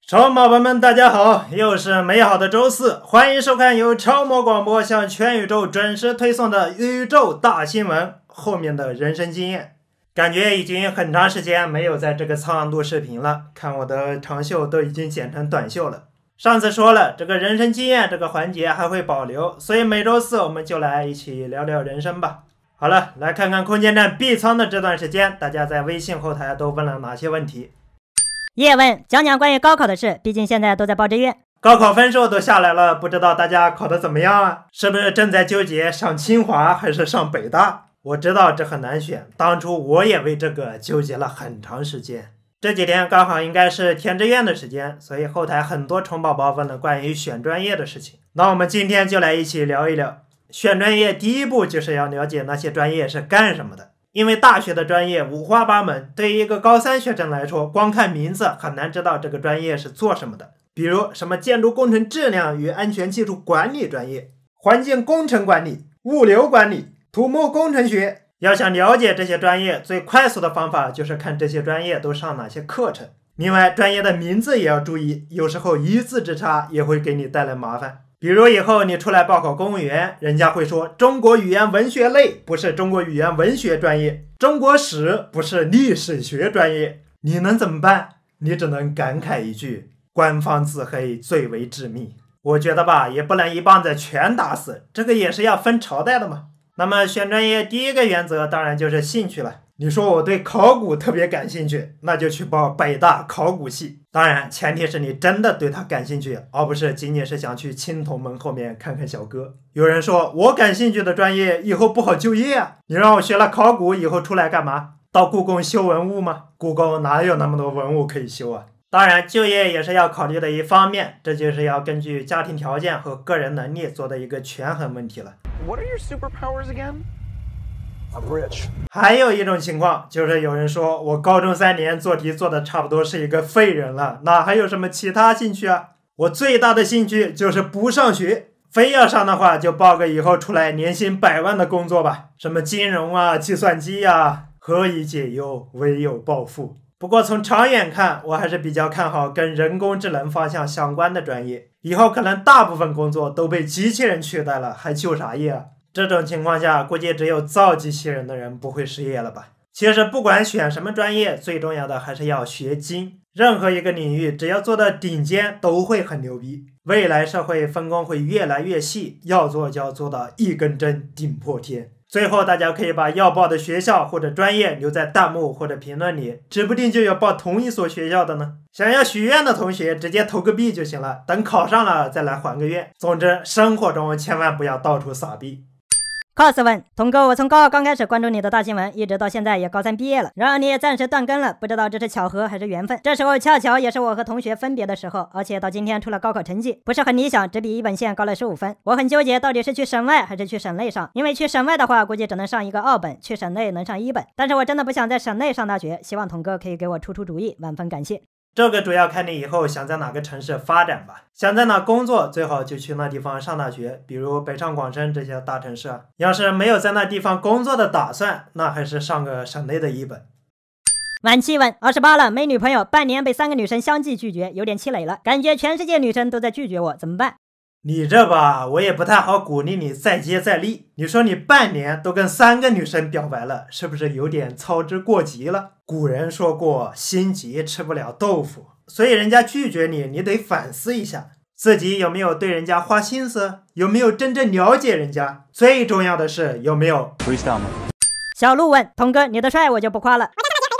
超毛宝们，大家好，又是美好的周四，欢迎收看由超模广播向全宇宙准时推送的宇宙大新闻后面的人生经验。感觉已经很长时间没有在这个苍狼录视频了，看我的长袖都已经剪成短袖了。上次说了，这个人生经验这个环节还会保留，所以每周四我们就来一起聊聊人生吧。好了，来看看空间站 B 仓的这段时间，大家在微信后台都问了哪些问题。 叶问讲讲关于高考的事，毕竟现在都在报志愿。 高考分数都下来了，不知道大家考得怎么样啊？是不是正在纠结上清华还是上北大？我知道这很难选，当初我也为这个纠结了很长时间。这几天刚好应该是填志愿的时间，所以后台很多虫宝宝问了关于选专业的事情。那我们今天就来一起聊一聊。选专业第一步就是要了解那些专业是干什么的。因为大学的专业五花八门，对于一个高三学生来说，光看名字很难知道这个专业是做什么的。比如什么建筑工程质量与安全技术管理专业、环境工程管理、物流管理、土木工程学。要想了解这些专业，最快速的方法就是看这些专业都上哪些课程。另外，专业的名字也要注意，有时候一字之差也会给你带来麻烦。比如以后你出来报考公务员，人家会说中国语言文学类不是中国语言文学专业，中国史不是历史学专业，你能怎么办？你只能感慨一句，官方自黑最为致命。我觉得吧，也不能一棒子全打死，这个也是要分朝代的嘛。那么选专业第一个原则当然就是兴趣了。你说我对考古特别感兴趣，那就去报北大考古系。当然前提是你真的对它感兴趣，而不是仅仅是想去青铜门后面看看小哥。有人说我感兴趣的专业以后不好就业啊，你让我学了考古以后出来干嘛？到故宫修文物吗？故宫哪有那么多文物可以修啊？当然就业也是要考虑的一方面，这就是要根据家庭条件和个人能力做的一个权衡问题了。 What are your superpowers again? I'm rich. 还有一种情况就是有人说我高中3年做题做的差不多是一个废人了，哪还有什么其他兴趣啊？我最大的兴趣就是不上学，非要上的话就报个以后出来年薪100万的工作吧，什么金融啊、计算机啊，何以解忧，唯有暴富。不过从长远看，我还是比较看好跟人工智能方向相关的专业，以后可能大部分工作都被机器人取代了，还就啥业啊？这种情况下，估计只有造机器人的人不会失业了吧？其实不管选什么专业，最重要的还是要学精。任何一个领域，只要做到顶尖，都会很牛逼。未来社会分工会越来越细，要做就要做到一根针顶破天。最后，大家可以把要报的学校或者专业留在弹幕或者评论里，指不定就要报同一所学校的呢。想要许愿的同学直接投个币就行了，等考上了再来还个愿。总之，生活中千万不要到处撒币。 cos 问童哥，我从高二刚开始关注你的大新闻，一直到现在也高3毕业了，然而你也暂时断更了，不知道这是巧合还是缘分。这时候恰巧也是我和同学分别的时候，而且到今天出了高考成绩不是很理想，只比一本线高了15分。我很纠结到底是去省外还是去省内上，因为去省外的话估计只能上一个2本，去省内能上1本，但是我真的不想在省内上大学，希望童哥可以给我出主意，万分感谢。 这个主要看你以后想在哪个城市发展吧，想在哪工作最好就去那地方上大学，比如北上广深这些大城市。要是没有在那地方工作的打算，那还是上个省内的1本。 晚期问28了，没女朋友，半年被3个女生相继拒绝，有点气馁了，感觉全世界女生都在拒绝我，怎么办？ 你这吧，我也不太好鼓励你再接再厉。你说你半年都跟3个女生表白了，是不是有点操之过急了？古人说过，心急吃不了豆腐，所以人家拒绝你，你得反思一下，自己有没有对人家花心思，有没有真正了解人家，最重要的是有没有 freestyle 吗？ 小鹿问童哥，你的帅我就不夸了，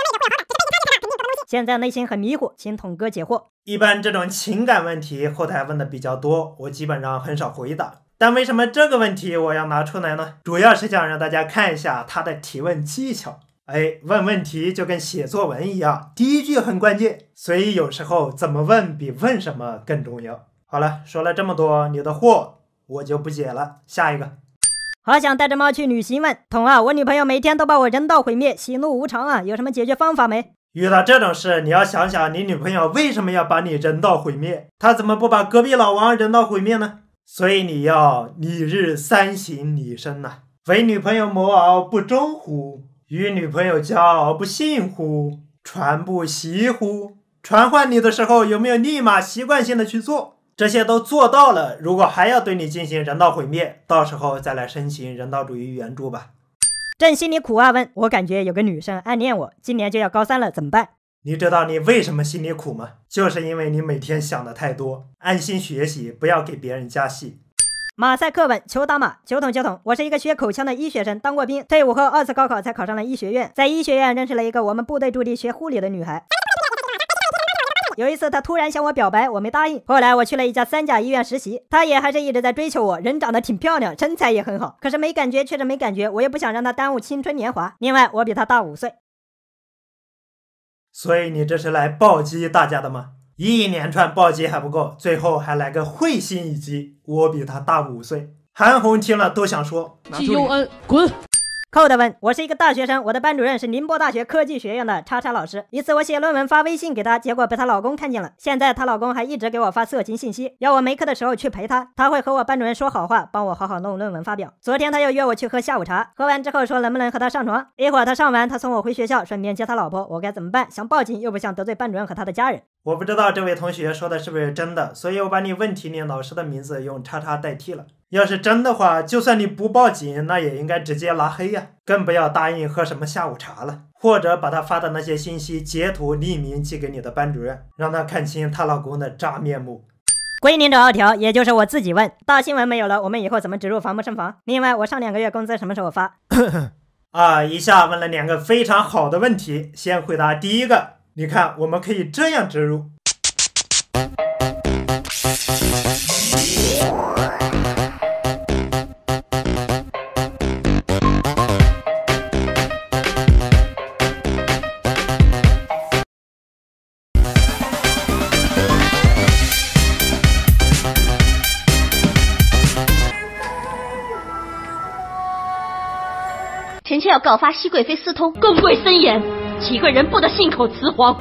现在内心很迷糊，请童哥解惑。 一般这种情感问题后台问的比较多，我基本上很少回答。但为什么这个问题我要拿出来呢？主要是想让大家看一下他的提问技巧。问问题就跟写作文一样，第一句很关键，所以有时候怎么问比问什么更重要。好了，说了这么多，你的货我就不解了，下一个。 好想带着猫去旅行问童啊，我女朋友每天都把我人道毁灭，喜怒无常啊，有什么解决方法没？ 遇到这种事，你要想想你女朋友为什么要把你人道毁灭，她怎么不把隔壁老王人道毁灭呢？所以你要你日三省吾身呐，为女朋友谋而不忠乎？与女朋友交而不信乎？传不习乎？ 传唤你的时候有没有立马习惯性的去做？这些都做到了，如果还要对你进行人道毁灭，到时候再来申请人道主义援助吧。 朕心里苦啊，问我感觉有个女生暗恋我，今年就要高3了，怎么办？ 你知道你为什么心里苦吗？就是因为你每天想的太多，安心学习，不要给别人加戏。 马赛克问求打码9桶，我是一个学口腔的医学生，当过兵，退伍后2次高考才考上了医学院，在医学院认识了一个我们部队驻地学护理的女孩。有一次她突然向我表白，我没答应。后来我去了一家3甲医院实习，她也还是一直在追求我，人长得挺漂亮，身材也很好，可是没感觉，确实没感觉，我也不想让她耽误青春年华。另外我比她大5岁。 所以你这是来暴击大家的吗？一连串暴击还不够，最后还来个会心一击，我比他大5岁。韩红听了都想说季佑恩滚。 扣的问我是一个大学生，我的班主任是宁波大学科技学院的叉叉老师。一次我写论文发微信给她，结果被她老公看见了。现在她老公还一直给我发色情信息，要我没课的时候去陪她，他会和我班主任说好话，帮我好好弄论文发表。昨天他又约我去喝下午茶，喝完之后说能不能和他上床。一会儿他上完，他送我回学校，顺便接他老婆，我该怎么办？想报警又不想得罪班主任和他的家人。 我不知道这位同学说的是不是真的，所以我把你问题里老师的名字用叉叉代替了。要是真的话，就算你不报警，那也应该直接拉黑呀，更不要答应喝什么下午茶了，或者把他发的那些信息截图匿名寄给你的班主任，让他看清她老公的渣面目。 归零者2条，也就是我自己问，大新闻没有了，我们以后怎么植入防不胜防？另外我上2个月工资什么时候发？ 以下问了2个非常好的问题，先回答第一个。你看，我们可以这样植入。 臣妾要告发熹贵妃私通， 更贵森严，几个人不得信口雌黄。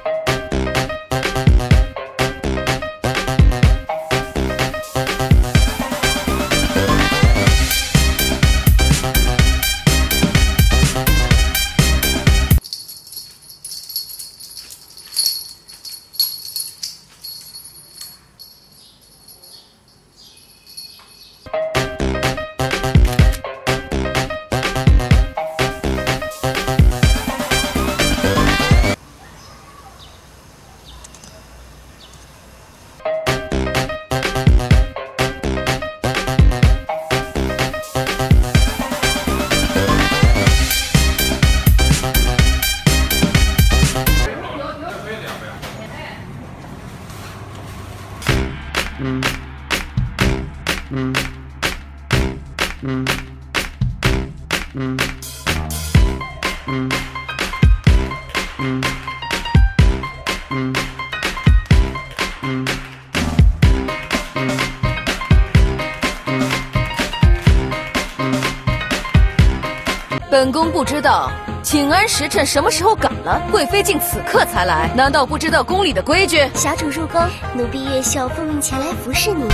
本宫不知道请安时辰什么时候赶了，贵妃竟此刻才来，难道不知道宫里的规矩？ 小主入宫，奴婢月秀奉命前来服侍您。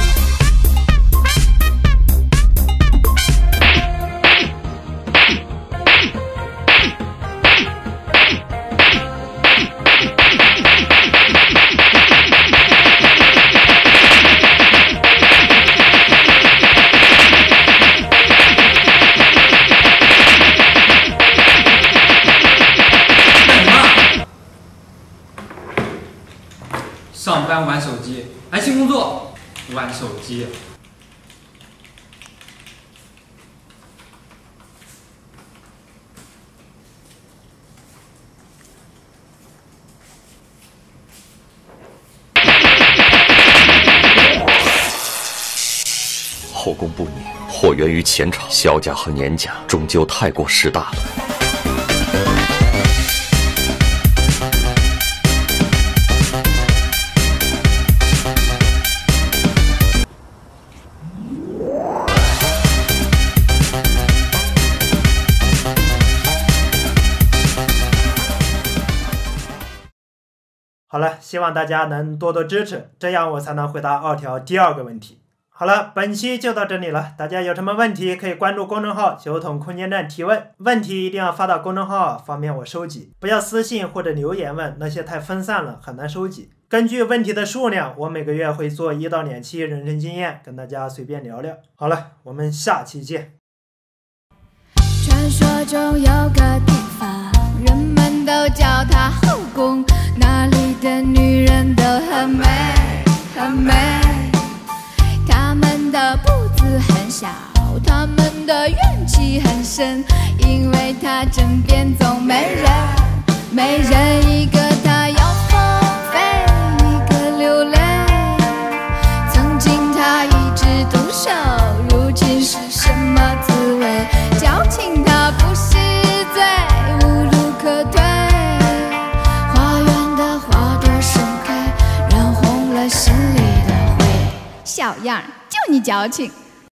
上班玩手机，安心工作玩手机。 后宫不宁，或源于前朝萧家和年家终究太过势大了。好了，希望大家能多多支持，这样我才能回答2条第2个问题。 好了，本期就到这里了，大家有什么问题可以关注公众号酒桶空间站提问，问题一定要发到公众号，方便我收集，不要私信或者留言问，那些太分散了，很难收集。根据问题的数量，我每个月会做1到2期人生经验，跟大家随便聊聊。好了，我们下期见。 传说中有个地方，人们都叫它后宫，那里的女人都很美很美，她们的步子很小，她们的怨气很深，因为她枕边总没人，没人一个，她要风飞一个流泪，曾经她一枝独秀，如今是什么滋味？矫情她不是罪，无路可退，花园的花朵盛开，染红了心里的灰，小样儿就你矫情。